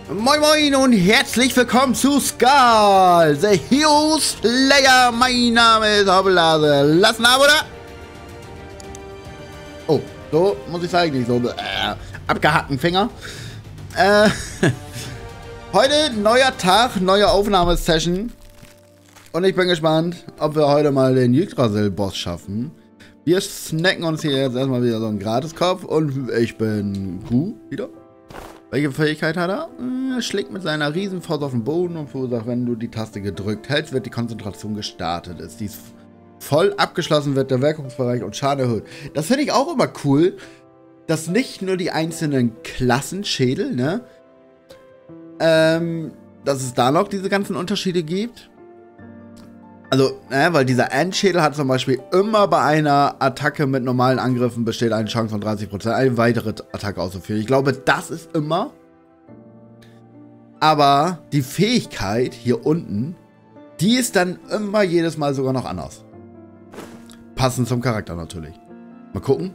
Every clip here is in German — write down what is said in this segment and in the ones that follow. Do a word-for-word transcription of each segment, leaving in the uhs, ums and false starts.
Moin Moin und herzlich willkommen zu Skal, the Hero Slayer. Mein Name ist Hobbelase. Lass ein Abo da. Oh, so muss ich sagen, nicht so äh, abgehackten Finger. Äh, heute neuer Tag, neue Aufnahmesession. Und ich bin gespannt, ob wir heute mal den Yggdrasil-Boss schaffen. Wir snacken uns hier jetzt erstmal wieder so einen Gratiskopf und ich bin Q wieder. Welche Fähigkeit hat er? Er schlägt mit seiner Riesenfaust auf den Boden und verursacht, wenn du die Taste gedrückt hältst, wird die Konzentration gestartet. Ist dies voll abgeschlossen, wird der Wirkungsbereich und Schaden erhöht. Das finde ich auch immer cool, dass nicht nur die einzelnen Klassenschädel, ne, ähm, dass es da noch diese ganzen Unterschiede gibt. Also, ne, weil dieser Endschädel hat zum Beispiel immer bei einer Attacke mit normalen Angriffen besteht eine Chance von dreißig Prozent, eine weitere Attacke auszuführen. Ich glaube, das ist immer. Aber die Fähigkeit hier unten, die ist dann immer jedes Mal sogar noch anders. Passend zum Charakter natürlich. Mal gucken.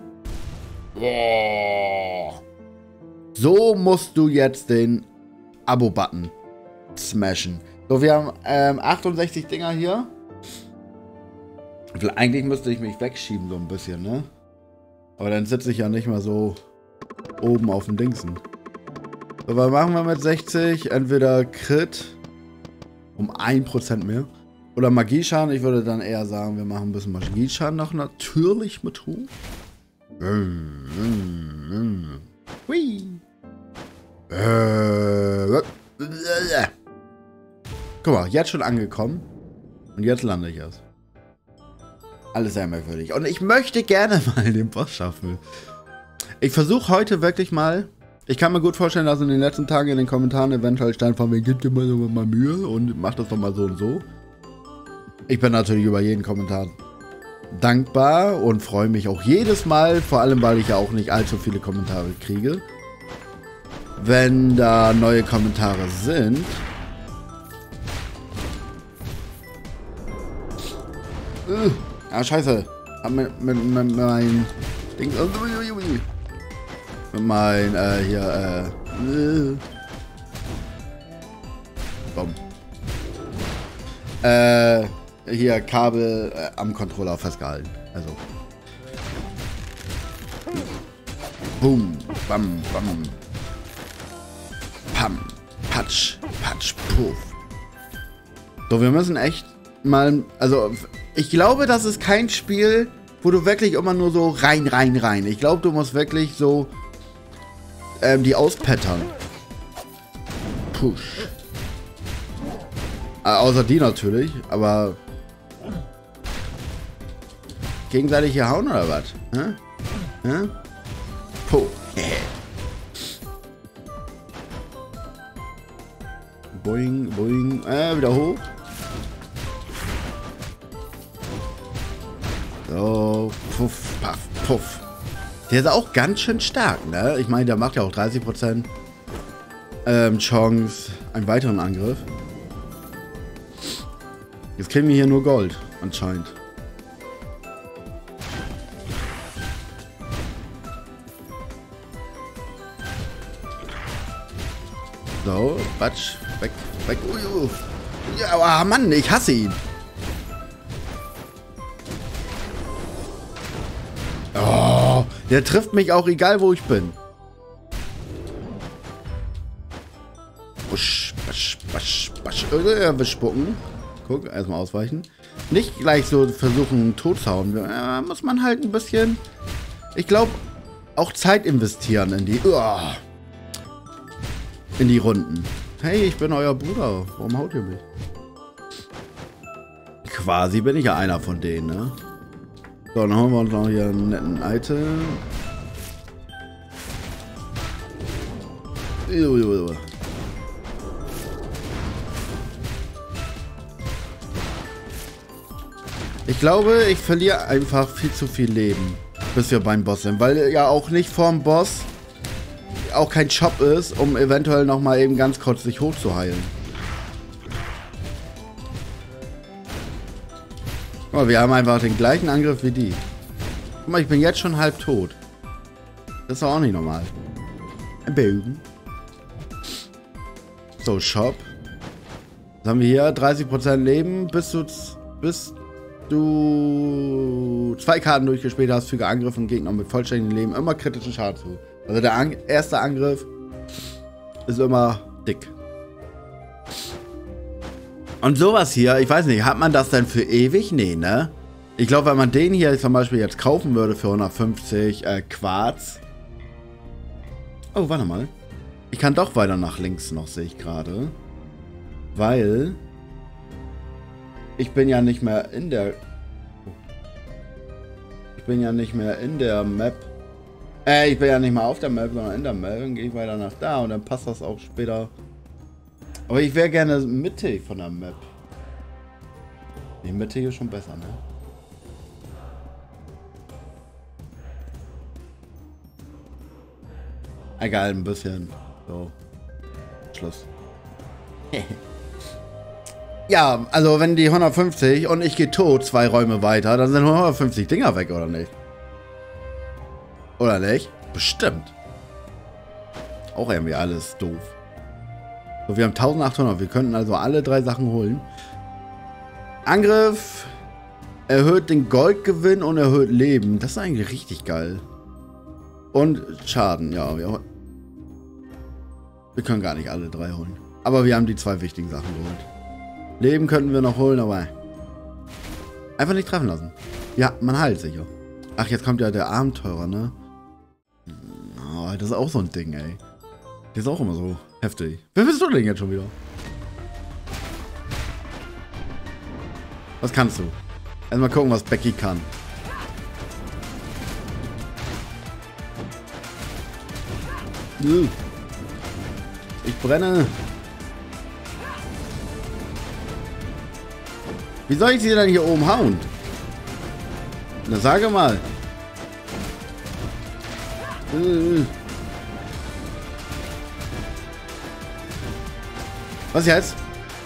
So musst du jetzt den Abo-Button smashen. So, wir haben ähm, achtundsechzig Dinger hier. Eigentlich müsste ich mich wegschieben, so ein bisschen, ne? Aber dann sitze ich ja nicht mal so oben auf dem Dingsen. So, was machen wir mit sechzig? Entweder Crit um ein Prozent mehr. Oder Magieschaden. Ich würde dann eher sagen, wir machen ein bisschen Magieschaden noch natürlich mit Hu. Hui. Guck mal, jetzt schon angekommen. Und jetzt lande ich erst. Alles sehr merkwürdig. Und ich möchte gerne mal den Boss schaffen. Ich versuche heute wirklich mal. Ich kann mir gut vorstellen, dass in den letzten Tagen in den Kommentaren eventuell stand von mir, gib dir mal, mal Mühe und mach das doch mal so und so. Ich bin natürlich über jeden Kommentar dankbar und freue mich auch jedes Mal, vor allem weil ich ja auch nicht allzu viele Kommentare kriege. Wenn da neue Kommentare sind. Uh. Ah, scheiße. Hab mit, mit, mit mein Ding. Mit mein, äh, hier, äh. Bumm. Äh, hier Kabel äh, am Controller festgehalten. Also. Boom. Bam, bam. Pam. Patsch. Patsch. Puff. So, wir müssen echt mal, also. Ich glaube, das ist kein Spiel, wo du wirklich immer nur so rein, rein, rein. Ich glaube, du musst wirklich so ähm, die auspattern. Push. Äh, außer die natürlich, aber gegenseitig hier hauen oder was? Hä? Hä? Puh. Boing, boing. Äh, wieder hoch. So, puff, paff, puff. Der ist auch ganz schön stark, ne? Ich meine, der macht ja auch dreißig Prozent ähm, Chance, einen weiteren Angriff. Jetzt kriegen wir hier nur Gold, anscheinend. So, Batsch, weg, weg. Ui, ui. Ja, aber Mann, ich hasse ihn. Oh, der trifft mich auch, egal wo ich bin. Busch, basch, basch, basch. Er will spucken. Guck, erstmal ausweichen. Nicht gleich so versuchen, tot zu hauen. Da muss man halt ein bisschen, ich glaube, auch Zeit investieren in die, oh, in die Runden. Hey, ich bin euer Bruder. Warum haut ihr mich? Quasi bin ich ja einer von denen, ne? So, dann holen wir uns noch hier einen netten Item. Ich glaube, ich verliere einfach viel zu viel Leben, bis wir beim Boss sind. Weil ja auch nicht vorm Boss auch kein Shop ist, um eventuell noch mal eben ganz kurz sich hochzuheilen. Oh, wir haben einfach den gleichen Angriff wie die. Guck mal, ich bin jetzt schon halb tot. Das ist doch auch nicht normal. Ein Bogen. So, Shop. Was haben wir hier? dreißig Prozent Leben, bis du, bis du zwei Karten durchgespielt hast, füge Angriff und Gegner mit vollständigem Leben immer kritischen Schaden zu. Also der An erste Angriff ist immer dick. Und sowas hier, ich weiß nicht, hat man das denn für ewig? Nee, ne? Ich glaube, wenn man den hier zum Beispiel jetzt kaufen würde für hundertfünfzig äh, Quarz. Oh, warte mal. Ich kann doch weiter nach links noch, sehe ich gerade. Weil ich bin ja nicht mehr in der... Ich bin ja nicht mehr in der Map. Äh, ich bin ja nicht mehr auf der Map, sondern in der Map. Dann gehe ich weiter nach da und dann passt das auch später. Aber ich wäre gerne mittig von der Map. Die Mitte ist schon besser, ne? Egal, ein bisschen. So. Schluss. Ja, also wenn die hundertfünfzig und ich gehe tot zwei Räume weiter, dann sind hundertfünfzig Dinger weg, oder nicht? Oder nicht? Bestimmt. Auch irgendwie alles doof. So, wir haben eintausendachthundert. Wir könnten also alle drei Sachen holen. Angriff erhöht den Goldgewinn und erhöht Leben. Das ist eigentlich richtig geil. Und Schaden, ja. Wir, wir können gar nicht alle drei holen. Aber wir haben die zwei wichtigen Sachen geholt. Leben könnten wir noch holen, aber einfach nicht treffen lassen. Ja, man heilt sich ja. Ach, jetzt kommt ja der Abenteurer, ne? Oh, das ist auch so ein Ding, ey. Der ist auch immer so heftig. Wer bist du denn jetzt schon wieder? Was kannst du? Erstmal gucken, was Becky kann. Ich brenne. Wie soll ich sie denn hier oben hauen? Na, sage mal. Was jetzt?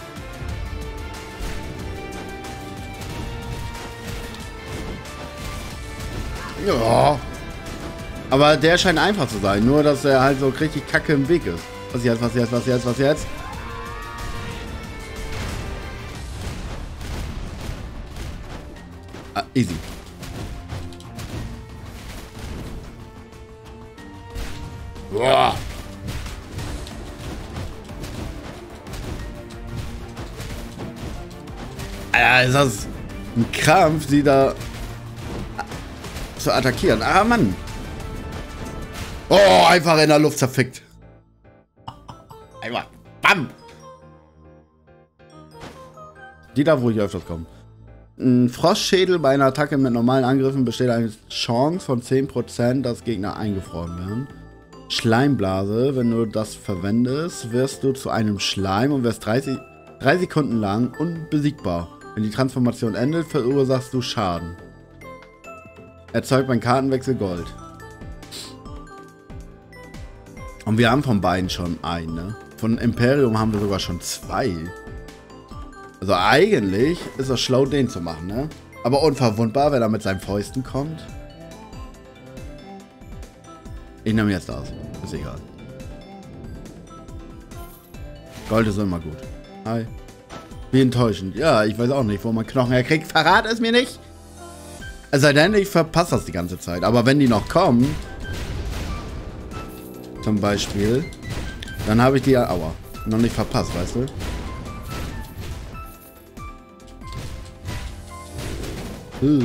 Ja. Aber der scheint einfach zu sein. Nur, dass er halt so richtig kacke im Weg ist. Was jetzt, was jetzt, was jetzt, was jetzt? Ah, easy. Boah. Alter, ist das ein Krampf, sie da zu attackieren. Ah, Mann. Oh, einfach in der Luft zerfickt. Einfach. Bam. Die da, wo ich öfters komme. Ein Frostschädel bei einer Attacke mit normalen Angriffen besteht eine Chance von zehn Prozent, dass Gegner eingefroren werden. Schleimblase, wenn du das verwendest, wirst du zu einem Schleim und wirst dreißig, drei Sekunden lang unbesiegbar. Wenn die Transformation endet, verursachst du Schaden. Erzeugt beim Kartenwechsel Gold. Und wir haben von beiden schon einen, ne? Von Imperium haben wir sogar schon zwei. Also eigentlich ist das schlau, den zu machen, ne? Aber unverwundbar, wenn er mit seinen Fäusten kommt. Ich nehme jetzt das. Ist egal. Gold ist immer gut. Hi. Wie enttäuschend. Ja, ich weiß auch nicht, wo man Knochen herkriegt. Verrat es mir nicht. Es sei denn, ich verpasse das die ganze Zeit. Aber wenn die noch kommen, zum Beispiel, dann habe ich die ja, aua, noch nicht verpasst, weißt du? Uh.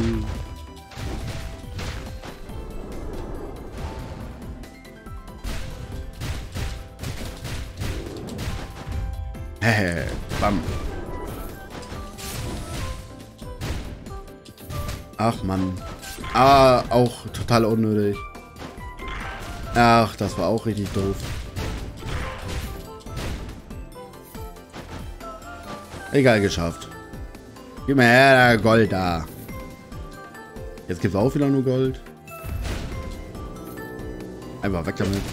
Hehe, bam. Ach, Mann. Ah, auch total unnötig. Ach, das war auch richtig doof. Egal, geschafft. Gib mir her, Gold da. Jetzt gibt es auch wieder nur Gold. Einfach weg damit.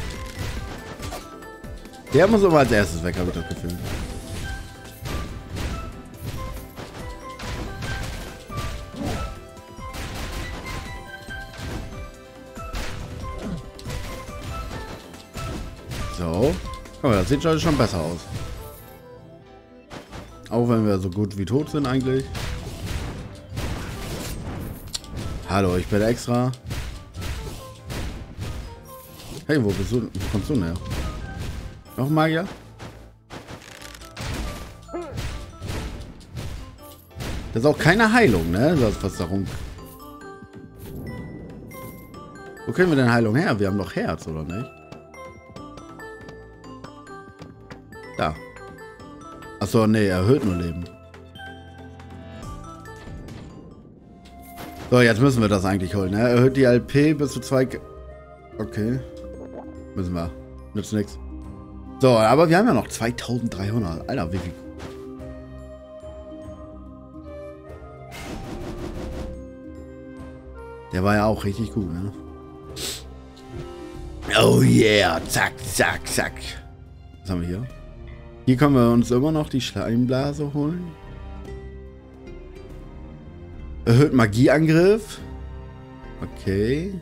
Der muss immer als erstes weg, habe ich das Gefühl. So. Aber das sieht schon, schon besser aus. Auch wenn wir so gut wie tot sind eigentlich. Hallo, ich bin extra. Hey, wo bist du? Wo kommst du denn her? Noch ein Magier? Das ist auch keine Heilung, ne? Das, was darum. Wo kriegen wir denn Heilung her? Wir haben doch Herz, oder nicht? Da. Achso, nee, erhöht nur Leben. So, jetzt müssen wir das eigentlich holen, ne? Erhöht die L P bis zu zwei... Okay. Müssen wir. Nützt nichts. So, aber wir haben ja noch zweitausenddreihundert. Alter, wie viel... Der war ja auch richtig gut, ne? Oh yeah. Zack, zack, zack. Was haben wir hier? Hier können wir uns immer noch die Schleimblase holen. Erhöht Magieangriff. Okay.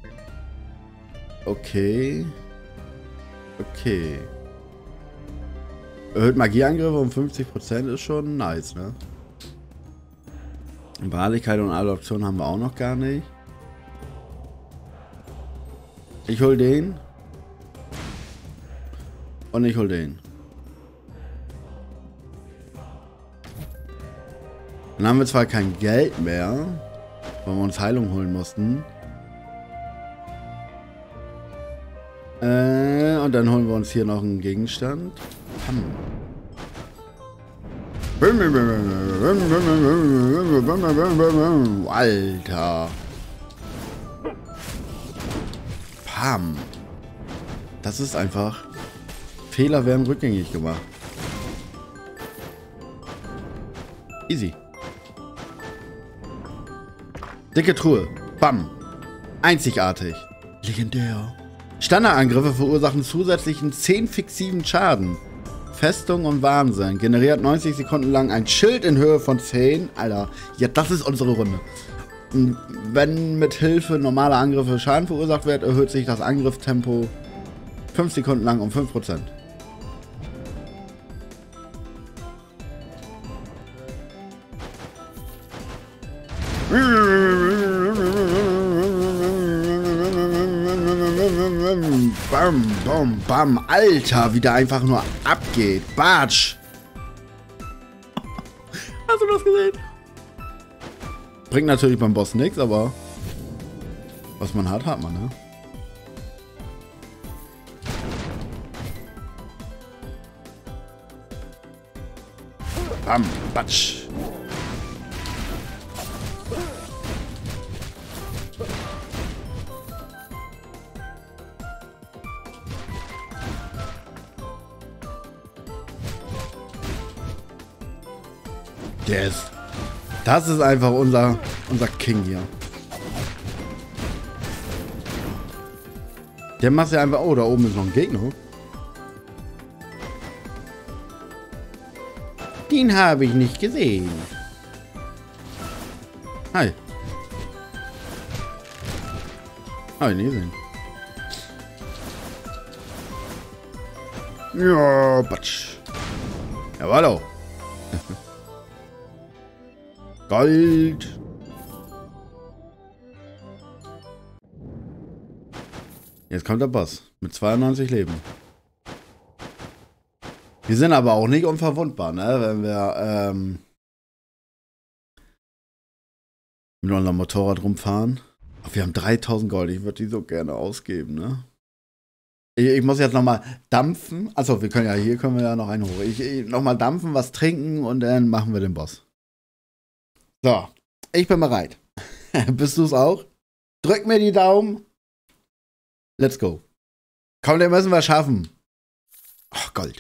Okay. Okay. Erhöht Magieangriff um fünfzig Prozent ist schon nice, ne? Beharrlichkeit und Adoption haben wir auch noch gar nicht. Ich hol den. Und ich hol den. Dann haben wir zwar kein Geld mehr, weil wir uns Heilung holen mussten. Äh, und dann holen wir uns hier noch einen Gegenstand. Hm. Alter. Pam. Das ist einfach... Fehler werden rückgängig gemacht. Easy. Dicke Truhe. Bam. Einzigartig. Legendär. Standardangriffe verursachen zusätzlichen zehn fixiven Schaden. Festung und Wahnsinn. Generiert neunzig Sekunden lang ein Schild in Höhe von zehn. Alter. Ja, das ist unsere Runde. Und wenn mit Hilfe normaler Angriffe Schaden verursacht wird, erhöht sich das Angriffstempo fünf Sekunden lang um fünf Prozent. Bam, bam, bam. Alter, wie der einfach nur abgeht. Batsch. Hast du das gesehen? Bringt natürlich beim Boss nichts, aber was man hat, hat man, ne? Bam, batsch. Der ist... Das ist einfach unser, unser King hier. Der macht ja einfach... Oh, da oben ist noch ein Gegner. Den habe ich nicht gesehen. Hi. Habe ich nicht gesehen. Ja, Batsch. Ja, hallo. Gold. Jetzt kommt der Boss mit zweiundneunzig Leben. Wir sind aber auch nicht unverwundbar, ne? Wenn wir ähm, mit unserem Motorrad rumfahren. Ach, wir haben dreitausend Gold. Ich würde die so gerne ausgeben, ne? Ich, ich muss jetzt nochmal dampfen. Achso, wir können ja, hier können wir ja noch einen hoch. Ich, ich nochmal dampfen, was trinken und dann machen wir den Boss. So, ich bin bereit. Bist du es auch? Drück mir die Daumen. Let's go. Komm, den müssen wir schaffen. Ach, Gold.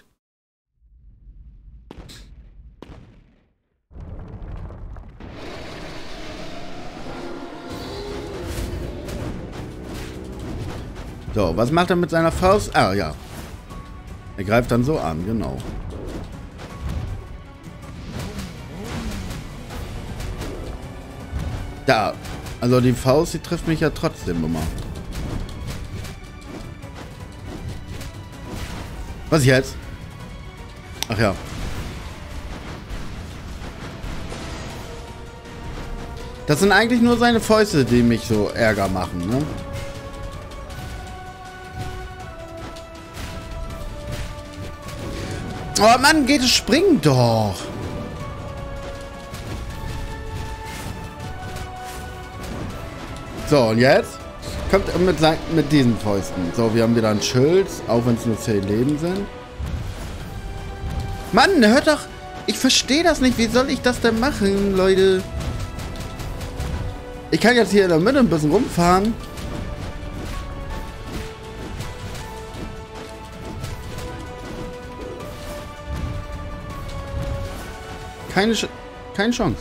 So, was macht er mit seiner Faust? Ah, ja. Er greift dann so an, genau. Da, also die Faust, die trifft mich ja trotzdem immer. Was jetzt? Ach ja. Das sind eigentlich nur seine Fäuste, die mich so Ärger machen, ne? Oh Mann, geht es, springen doch! So, und jetzt? Kommt mit, mit diesen Fäusten. So, wir haben wieder ein Schild, auch wenn es nur zehn Leben sind. Mann, hört doch! Ich verstehe das nicht. Wie soll ich das denn machen, Leute? Ich kann jetzt hier in der Mitte ein bisschen rumfahren. Keine, Ch keine Chance.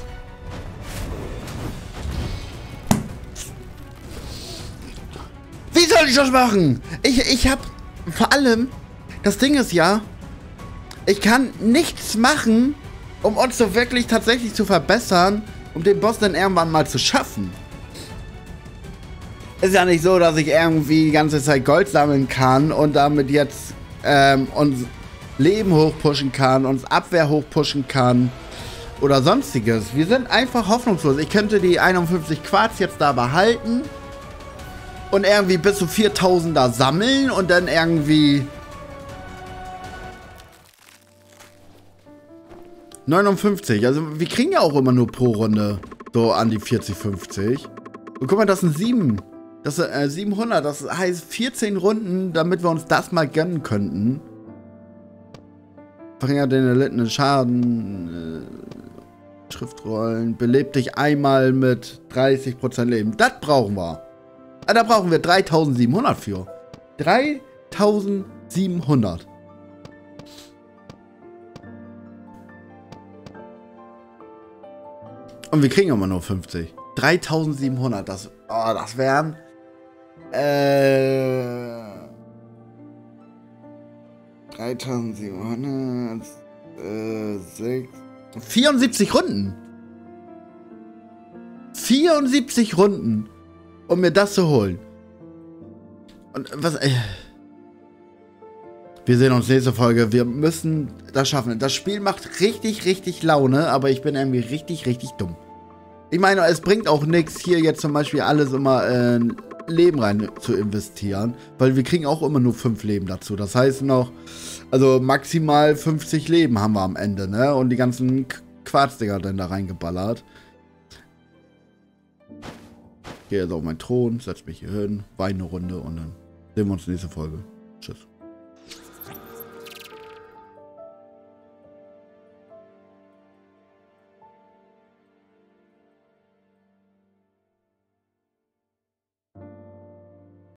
Wie soll ich das machen? Ich, ich hab vor allem, das Ding ist ja, ich kann nichts machen, um uns so wirklich tatsächlich zu verbessern, um den Boss dann irgendwann mal zu schaffen. Ist ja nicht so, dass ich irgendwie die ganze Zeit Gold sammeln kann und damit jetzt ähm, uns Leben hochpushen kann, uns Abwehr hochpushen kann oder sonstiges. Wir sind einfach hoffnungslos. Ich könnte die einundfünfzig Quarz jetzt da behalten und irgendwie bis zu viertausender sammeln und dann irgendwie neunundfünfzig. Also wir kriegen ja auch immer nur pro Runde so an die vierzig, fünfzig. Und guck mal, das sind sieben. Das sind äh, siebenhundert. Das heißt vierzehn Runden, damit wir uns das mal gönnen könnten. Verringert den erlittenen Schaden. Äh, Schriftrollen. Belebt dich einmal mit dreißig Prozent Leben. Das brauchen wir. Ah, da brauchen wir dreitausendsiebenhundert für. dreitausendsiebenhundert. Und wir kriegen immer nur fünfzig. dreitausendsiebenhundert. Das, oh, das wären... Äh... dreitausendsiebenhundert... Äh, sechs... vierundsiebzig Runden. vierundsiebzig Runden, um mir das zu holen. Und was... Äh, wir sehen uns nächste Folge. Wir müssen das schaffen. Das Spiel macht richtig, richtig Laune, aber ich bin irgendwie richtig, richtig dumm. Ich meine, es bringt auch nichts, hier jetzt zum Beispiel alles immer äh, Leben rein zu investieren, weil wir kriegen auch immer nur fünf Leben dazu. Das heißt noch, also maximal fünfzig Leben haben wir am Ende, ne? Und die ganzen Quarzdinger dann da reingeballert. Ich gehe jetzt auf meinen Thron, setze mich hier hin, weine eine Runde und dann sehen wir uns nächste Folge. Tschüss.